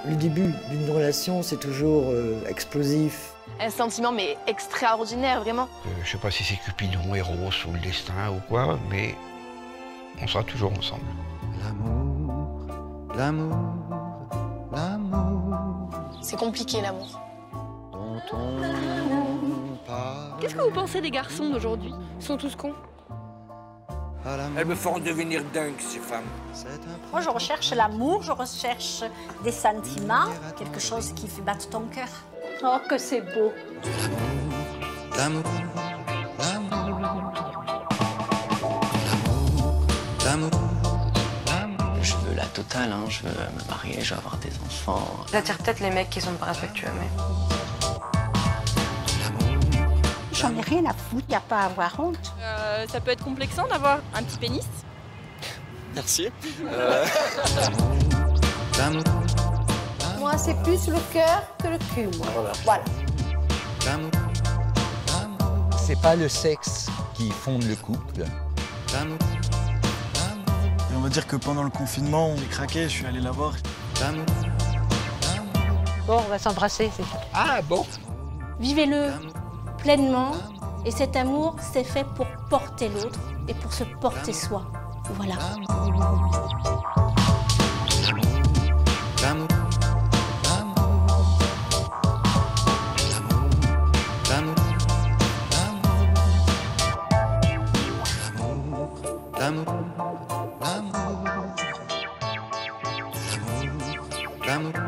Le début d'une relation, c'est toujours explosif. Un sentiment mais extraordinaire, vraiment. Je sais pas si c'est Cupidon, Eros ou le destin ou quoi, mais on sera toujours ensemble. L'amour, l'amour, l'amour. C'est compliqué l'amour. Dont on parle. Qu'est-ce que vous pensez des garçons d'aujourd'hui? Ils sont tous cons. Elles me font devenir dingue, ces femmes. Moi, je recherche l'amour, je recherche des sentiments, quelque chose qui fait battre ton cœur. Oh, que c'est beau. L'amour, l'amour, l'amour, l'amour. Je veux la totale, hein. Je veux me marier, je veux avoir des enfants. J'attire peut-être les mecs qui sont pas respectueux, mais... J'en ai rien à foutre, il n'y a pas à avoir honte. Ça peut être complexant d'avoir un petit pénis. Merci. L'amour, Moi, c'est plus le cœur que le cul, moi. Voilà. l'amour, C'est pas le sexe qui fonde le couple. l'amour, Et on va dire que pendant le confinement, j'ai craqué, je suis allé la voir. l'amour. Bon, on va s'embrasser, c'est tout. Ah bon? Vivez-le pleinement. Et cet amour, c'est fait pour porter l'autre et pour se porter soi. Voilà. L'amour, l'amour, l'amour, l'amour, l'amour, l'amour.